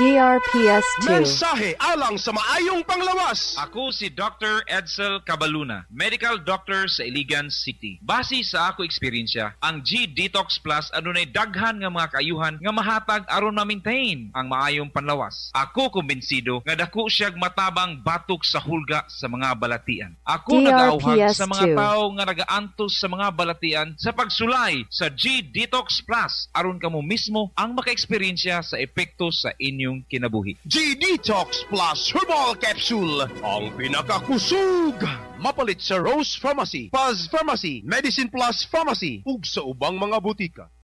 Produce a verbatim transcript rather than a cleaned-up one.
D R P S two. Mensahe alang sa maayong panglawas. Ako si Doctor Edsel Cabaluna, medical doctor sa Iligan City. Base sa ako eksperyensya, ang G Detox Plus adunay daghan nga mga kaayuhan nga mahatag aron ma-maintain ang maayong panlawas. Ako kumbinsido nga dako siyag matabang batok sa hulga sa mga balatian. Ako nagaawhag sa mga tao nga nagaantos sa mga balatian sa pagsulay sa G Detox Plus aron kamo mismo ang maka-eksperyensya sa epekto sa inyong kinabuhi. G Detox Plus Herbal Capsule, ang Pinaka-Kusog. Mapalit sa Rose Pharmacy, Paz Pharmacy, Medicine Plus Pharmacy, ug sa ubang mga butika.